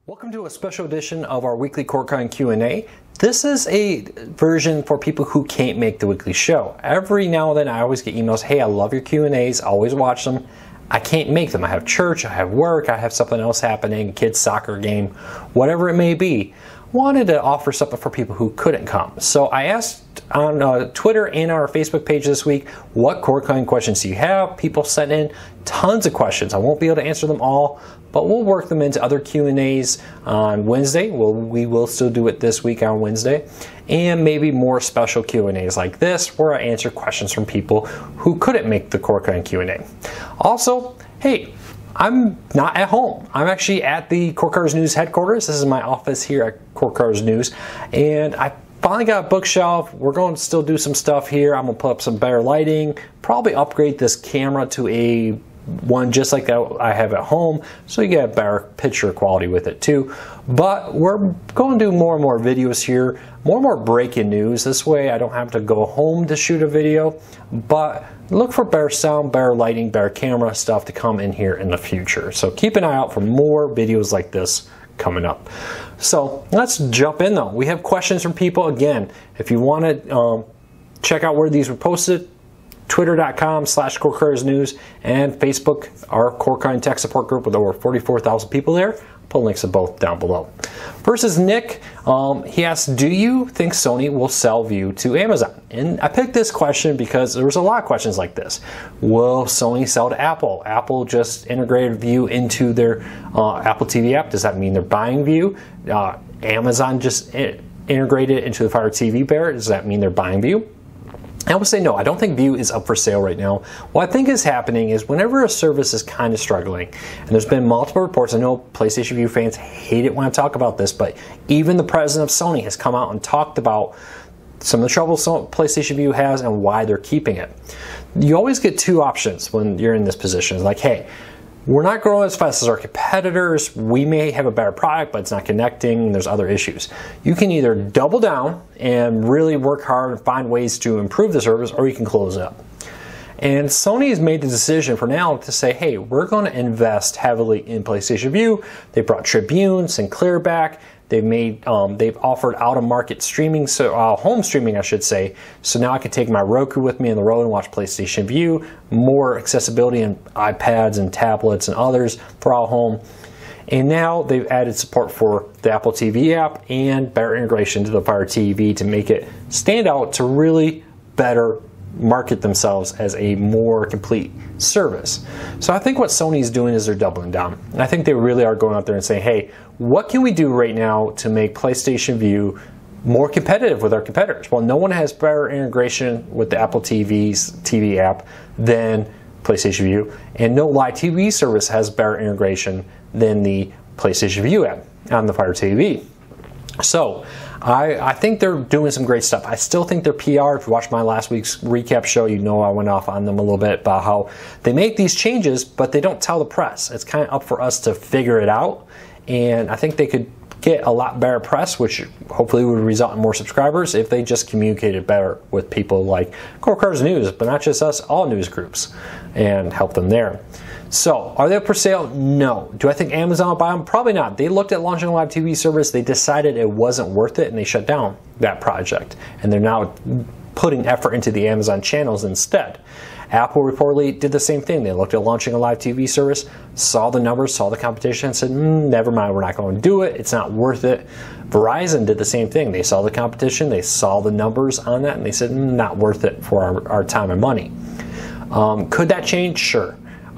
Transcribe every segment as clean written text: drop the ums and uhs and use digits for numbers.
Welcome to a special edition of our weekly CoreCon Q&A. This is a version for people who can't make the weekly show. Every now and then I always get emails, hey, I love your Q&As, always watch them. I can't make them. I have church, I have work, I have something else happening, kids' soccer game, whatever it may be. Wanted to offer something for people who couldn't come. So I asked on Twitter and our Facebook page this week, what CoreCon questions do you have? People sent in tons of questions. I won't be able to answer them all, but we'll work them into other Q&As on Wednesday. We will still do it this week on Wednesday. And maybe more special Q&As like this, where I answer questions from people who couldn't make the CoreCon Q&A. Also, hey, I'm not at home. I'm actually at the CoreCars News headquarters. This is my office here at CoreCars News. And I finally got a bookshelf. We're going to still do some stuff here. I'm going to put up some better lighting, probably upgrade this camera to a one just like I have at home, so you get a better picture quality with it too. But we're going to do more and more videos here, more and more breaking news. This way I don't have to go home to shoot a video, but look for better sound, better lighting, better camera stuff to come in here in the future. So keep an eye out for more videos like this coming up. So let's jump in though. We have questions from people. Again, if you want to check out where these were posted, twitter.com/CoreCarsNews and Facebook, our CoreCon Tech Support Group with over 44,000 people there. I'll put links to both down below. First is Nick. He asks, do you think Sony will sell View to Amazon? And I picked this question because there was a lot of questions like this. Will Sony sell to Apple? Apple just integrated View into their Apple TV app. Does that mean they're buying View? Amazon just integrated it into the Fire TV Bear. Does that mean they're buying View? I would say no, I don't think View is up for sale right now. What I think is happening is whenever a service is kind of struggling, and there's been multiple reports, I know PlayStation View fans hate it when I talk about this, but even the president of Sony has come out and talked about some of the trouble PlayStation View has and why they're keeping it. You always get two options when you're in this position. It's like, hey, we're not growing as fast as our competitors. We may have a better product, but it's not connecting, and there's other issues. You can either double down and really work hard and find ways to improve the service, or you can close it up. And Sony has made the decision for now to say, hey, we're going to invest heavily in PlayStation View. They brought Tribune, Sinclair back. They've offered out-of-market streaming, so home streaming, I should say. So now I can take my Roku with me on the road and watch PlayStation View. More accessibility in iPads and tablets and others for our home. And now they've added support for the Apple TV app and better integration to the Fire TV to make it stand out to really better market themselves as a more complete service. So I think what Sony's doing is they're doubling down. And I think they really are going out there and saying, hey, what can we do right now to make PlayStation View more competitive with our competitors? Well, no one has better integration with the Apple TV's TV app than PlayStation View, and no live TV service has better integration than the PlayStation View app on the Fire TV. So I think they're doing some great stuff. I still think their PR, if you watched my last week's recap show, you know I went off on them a little bit about how they make these changes, but they don't tell the press. It's kind of up for us to figure it out, and I think they could get a lot better press, which hopefully would result in more subscribers if they just communicated better with people like CoreCars News, but not just us, all news groups, and help them there. So, are they up for sale? No. Do I think Amazon will buy them? Probably not. They looked at launching a live TV service, they decided it wasn't worth it, and they shut down that project. And they're now putting effort into the Amazon channels instead. Apple reportedly did the same thing. They looked at launching a live TV service, saw the numbers, saw the competition, and said, never mind, we're not going to do it. It's not worth it. Verizon did the same thing. They saw the competition, they saw the numbers on that, and they said, not worth it for our time and money. Could that change? Sure.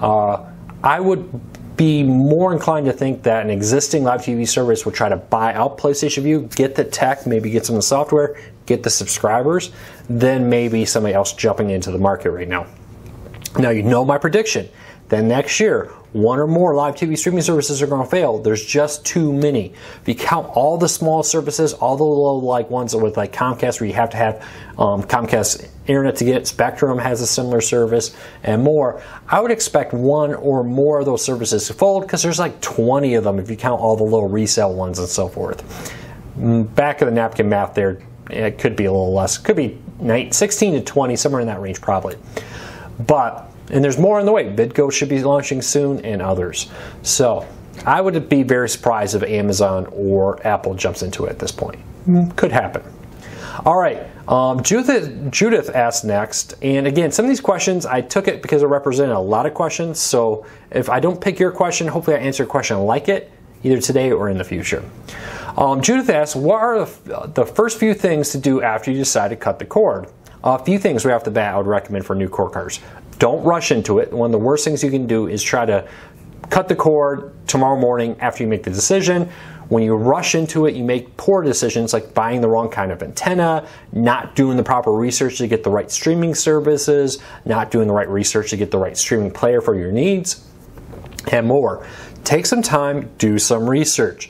I would be more inclined to think that an existing live TV service would try to buy out PlayStation View, get the tech, maybe get some of the software, get the subscribers, then maybe somebody else jumping into the market right now. Now, you know my prediction. Then next year, one or more live TV streaming services are going to fail. There's just too many. If you count all the small services, all the little ones with like Comcast, where you have to have Comcast internet to get, Spectrum has a similar service, and more, I would expect one or more of those services to fold, because there's like 20 of them if you count all the little resale ones and so forth. Back of the napkin math there, it could be a little less. It could be 16 to 20, somewhere in that range probably. And there's more on the way. VidGo should be launching soon, and others. So I would be very surprised if Amazon or Apple jumps into it at this point. Could happen. All right, Judith asked next, and again, some of these questions, I took it because it represented a lot of questions, so if I don't pick your question, hopefully I answer your question like it, either today or in the future. Judith asked, what are the first few things to do after you decide to cut the cord? A few things right off the bat I would recommend for new cord cutters. Don't rush into it. One of the worst things you can do is try to cut the cord tomorrow morning after you make the decision. When you rush into it, you make poor decisions like buying the wrong kind of antenna, not doing the proper research to get the right streaming services, not doing the right research to get the right streaming player for your needs, and more. Take some time, do some research.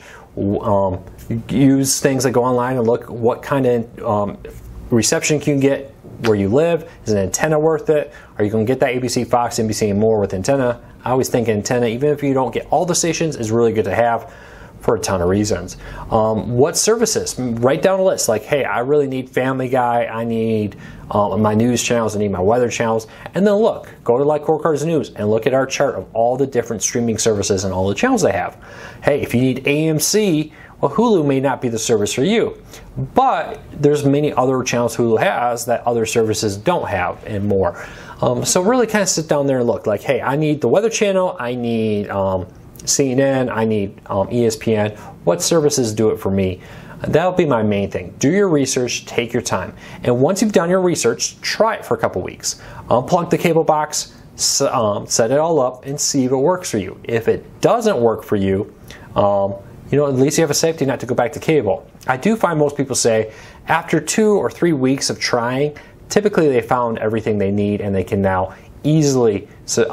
Use things like go online and look what kind of reception you can get where you live. Is an antenna worth it? Are you going to get that ABC, Fox, NBC, and more with antenna? I always think antenna, even if you don't get all the stations, is really good to have for a ton of reasons. What services? Write down a list like, hey, I really need Family Guy, I need my news channels, I need my weather channels, and then look, go to like Cord Cutters News and look at our chart of all the different streaming services and all the channels they have. Hey, if you need AMC, well, Hulu may not be the service for you, but there's many other channels Hulu has that other services don't have and more. So really kind of sit down there and look like, hey, I need the Weather Channel, I need CNN, I need ESPN. What services do it for me? That'll be my main thing. Do your research, take your time. And once you've done your research, try it for a couple weeks. Unplug the cable box, set it all up, and see if it works for you. If it doesn't work for you, at least you have a safety net to go back to cable. I do find most people say after 2 or 3 weeks of trying, typically they found everything they need and they can now easily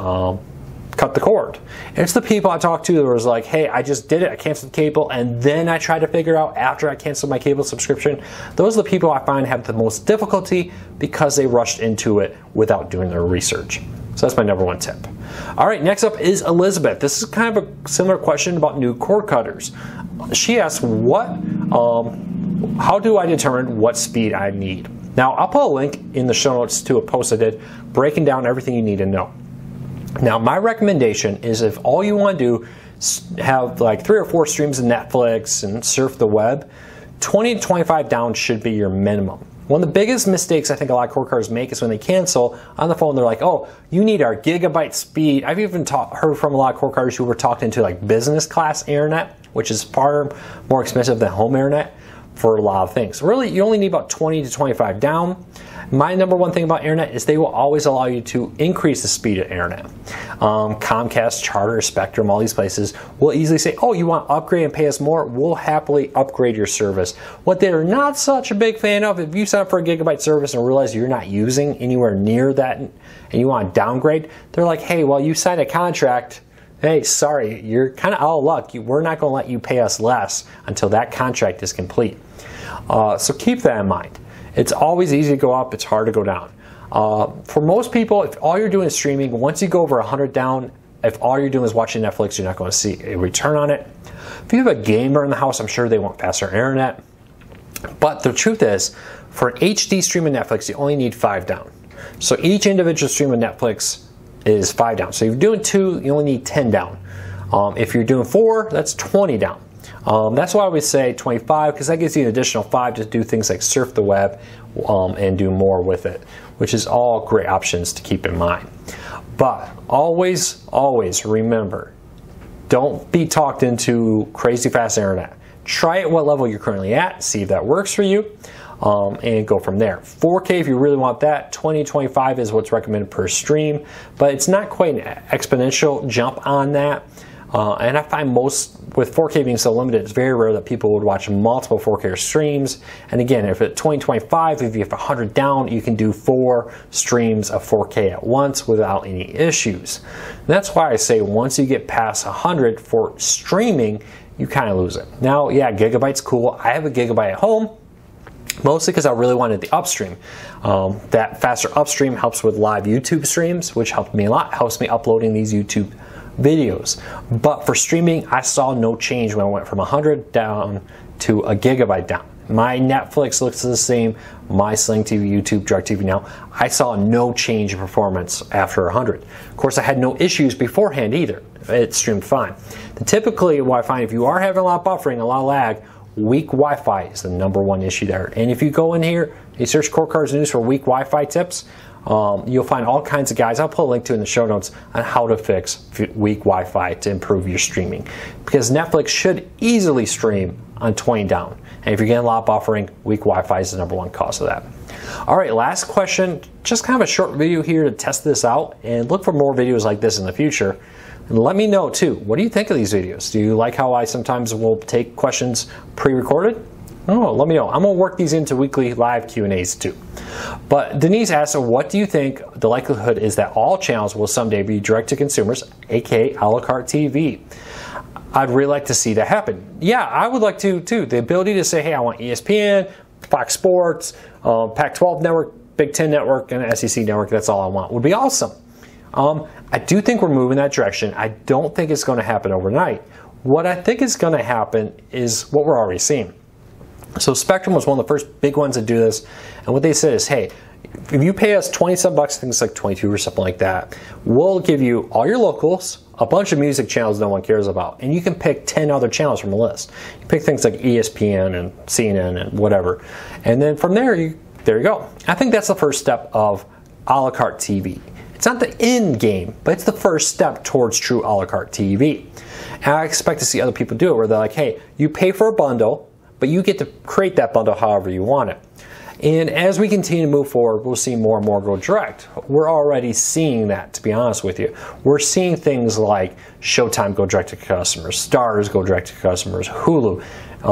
cut the cord. And it's the people I talk to that was like, hey, I just did it, I canceled cable, and then I tried to figure out after I canceled my cable subscription. Those are the people I find have the most difficulty because they rushed into it without doing their research. So that's my number one tip. All right, next up is Elizabeth. This is kind of a similar question about new cord cutters. She asks, how do I determine what speed I need? Now, I'll put a link in the show notes to a post I did breaking down everything you need to know. Now, my recommendation is if all you want to do is have like 3 or 4 streams of Netflix and surf the web, 20 to 25 down should be your minimum. One of the biggest mistakes I think a lot of cord cutters make is when they cancel on the phone, they're like, oh, you need our gigabyte speed. I've even heard from a lot of cord cutters who were talking into like business class internet, which is far more expensive than home internet for a lot of things. Really, you only need about 20 to 25 down. My number one thing about internet is they will always allow you to increase the speed of internet. Comcast, Charter, Spectrum, all these places will easily say, oh, you want to upgrade and pay us more? We'll happily upgrade your service. What they're not such a big fan of, if you sign up for a gigabyte service and realize you're not using anywhere near that and you want to downgrade, they're like, hey, well, you signed a contract. Hey, sorry, you're kind of out of luck. We're not going to let you pay us less until that contract is complete. So keep that in mind. It's always easy to go up, it's hard to go down. For most people, if all you're doing is streaming, once you go over 100 down, if all you're doing is watching Netflix, you're not going to see a return on it. If you have a gamer in the house, I'm sure they want faster internet. But the truth is, for an HD stream of Netflix, you only need 5 down. So each individual stream of Netflix is 5 down. So if you're doing 2, you only need 10 down. If you're doing 4, that's 20 down. That's why I would say 25, because that gives you an additional 5 to do things like surf the web and do more with it, which is all great options to keep in mind. But always, always remember, don't be talked into crazy fast internet. Try it what level you're currently at, see if that works for you, and go from there. 4K if you really want that, 20-25 is what's recommended per stream, but it's not quite an exponential jump on that. And I find with 4K being so limited, it's very rare that people would watch multiple 4K streams. And again, if at 20-25, if you have 100 down, you can do 4 streams of 4K at once without any issues. And that's why I say once you get past 100 for streaming, you kind of lose it. Now, yeah, gigabyte's cool. I have a gigabyte at home, mostly because I really wanted the upstream. That faster upstream helps with live YouTube streams, which helped me a lot, helps me uploading these YouTube videos. But for streaming, I saw no change when I went from 100 down to a gigabyte down. My Netflix looks the same. My Sling TV, YouTube, DirecTV Now, I saw no change in performance after 100. Of course, I had no issues beforehand either. It streamed fine. Typically, what I find, if you are having a lot of buffering, a lot of lag, weak Wi-Fi is the #1 issue there. And if you go in here, you search Core Cards News for weak Wi-Fi tips, you'll find all kinds of guides. I'll put a link to in the show notes on how to fix weak Wi-Fi to improve your streaming. Because Netflix should easily stream on 20 down. And if you're getting a lot of buffering, weak Wi-Fi is the #1 cause of that. All right, last question. Just kind of a short video here to test this out, and look for more videos like this in the future. And let me know too, what do you think of these videos? Do you like how I sometimes will take questions pre-recorded? Oh, let me know. I'm going to work these into weekly live Q&As too. But Denise asked, what do you think the likelihood is that all channels will someday be direct to consumers, aka a la carte TV? I'd really like to see that happen. Yeah, I would like to too. The ability to say, hey, I want ESPN, Fox Sports, Pac-12 Network, Big Ten Network, and SEC Network, that's all I want, would be awesome. I do think we're moving that direction. I don't think it's going to happen overnight. What I think is going to happen is what we're already seeing. So Spectrum was one of the first big ones to do this, and what they said is, hey, if you pay us 20-some bucks, I think it's like 22 or something like that, we'll give you all your locals, a bunch of music channels no one cares about, and you can pick 10 other channels from the list. You pick things like ESPN and CNN and whatever, and then from there you go. I think that's the first step of a la carte TV. It's not the end game, but it's the first step towards true a la carte TV. And I expect to see other people do it where they're like, hey, you pay for a bundle, but you get to create that bundle however you want it. And as we continue to move forward, we'll see more and more go direct. We're already seeing that, to be honest with you. We're seeing things like Showtime go direct to customers, Starz go direct to customers, Hulu,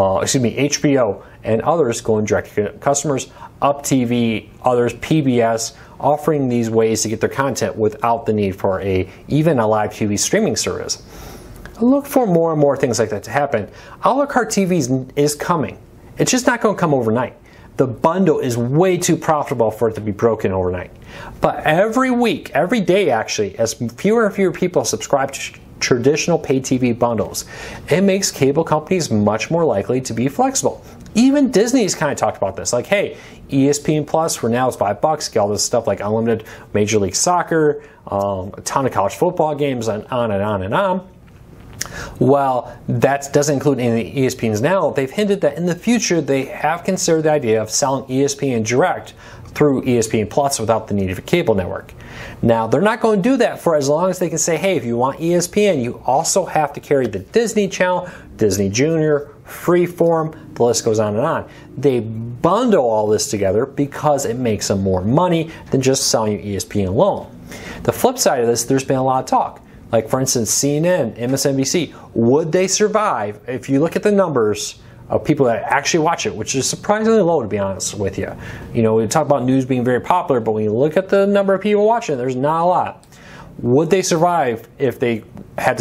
HBO, and others going direct to customers, Up TV, others, PBS, offering these ways to get their content without the need for even a live TV streaming service. Look for more and more things like that to happen. A la carte TV is coming. It's just not going to come overnight. The bundle is way too profitable for it to be broken overnight. But every week, every day actually, as fewer and fewer people subscribe to traditional pay TV bundles, it makes cable companies much more likely to be flexible. Even Disney's kind of talked about this, like, hey, ESPN Plus for now is $5, get all this stuff like unlimited Major League Soccer, a ton of college football games, and on and on and on. Well, that doesn't include any of the ESPNs now. They've hinted that in the future they have considered the idea of selling ESPN direct through ESPN Plus without the need of a cable network. Now, they're not going to do that for as long as they can say, hey, if you want ESPN, you also have to carry the Disney Channel, Disney Junior, Freeform, the list goes on and on. They bundle all this together because it makes them more money than just selling you ESPN alone. The flip side of this, there's been a lot of talk. Like, for instance, CNN, MSNBC, would they survive? If you look at the numbers of people that actually watch it, which is surprisingly low, to be honest with you. You know, we talk about news being very popular, but when you look at the number of people watching it, there's not a lot. Would they survive if they had to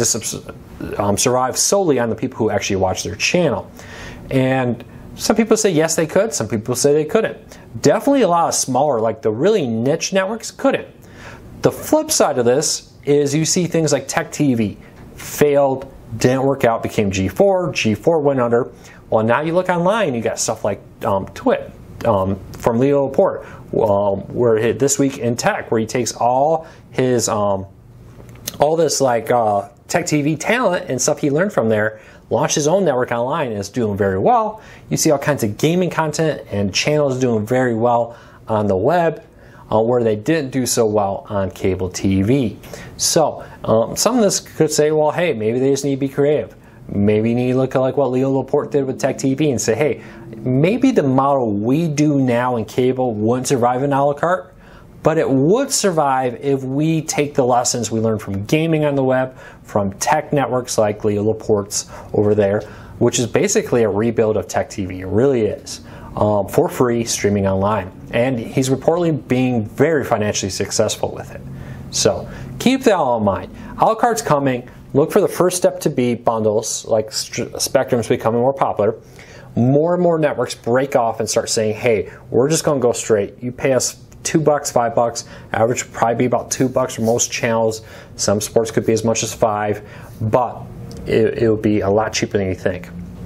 survive solely on the people who actually watch their channel? And some people say yes, they could. Some people say they couldn't. Definitely a lot of smaller, like the really niche networks, couldn't. The flip side of this is you see things like Tech TV failed, didn't work out, became G4, G4 went under. Well, now you look online, you got stuff like Twit from Leo Laporte, where This Week in Tech, where he takes all his all this like Tech TV talent and stuff he learned from there, launched his own network online, and is doing very well. You see all kinds of gaming content and channels doing very well on the web, where they didn't do so well on cable TV. So some of this could say, well, hey, maybe they just need to be creative. Maybe you need to look at like what Leo Laporte did with Tech TV and say, hey, maybe the model we do now in cable wouldn't survive in a la carte, but it would survive if we take the lessons we learned from gaming on the web, from tech networks like Leo Laporte's over there, which is basically a rebuild of Tech TV. It really is. For free, streaming online. And he's reportedly being very financially successful with it. So keep that all in mind. A la carte's coming. Look for the first step to be bundles, like Spectrum's becoming more popular. More and more networks break off and start saying, hey, we're just going to go straight. You pay us $2, $5. Average would probably be about $2 for most channels. Some sports could be as much as $5, but it would be a lot cheaper than you think.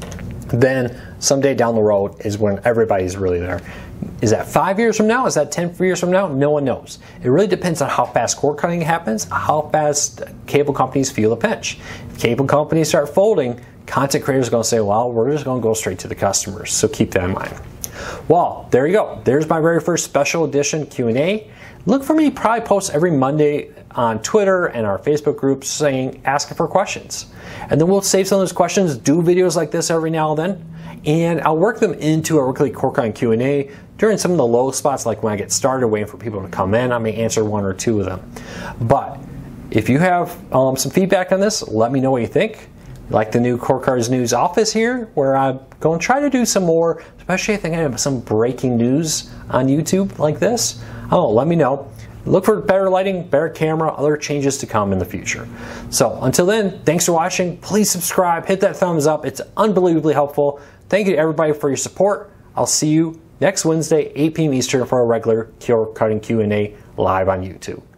then someday down the road is when everybody's really there. Is that 5 years from now? Is that 10 years from now? No one knows. It really depends on how fast cord cutting happens, how fast cable companies feel the pinch. If cable companies start folding, content creators are going to say, well, we're just going to go straight to the customers. So keep that in mind. Well, there you go. There's my very first special edition Q&A. Look for me to probably post every Monday on Twitter and our Facebook group asking for questions. And then we'll save some of those questions, do videos like this every now and then, and I'll work them into a weekly cord cutting Q&A during some of the low spots, like when I get started waiting for people to come in. I may answer one or two of them. But if you have some feedback on this, let me know what you think. Like the new Cord Cutters News office here, where I'm going to try to do some more, especially I think I have some breaking news on YouTube like this. Oh, let me know. Look for better lighting, better camera, other changes to come in the future. So until then, thanks for watching. Please subscribe, hit that thumbs up. It's unbelievably helpful. Thank you to everybody for your support. I'll see you next Wednesday, 8 p.m. Eastern for a regular cord cutting Q&A live on YouTube.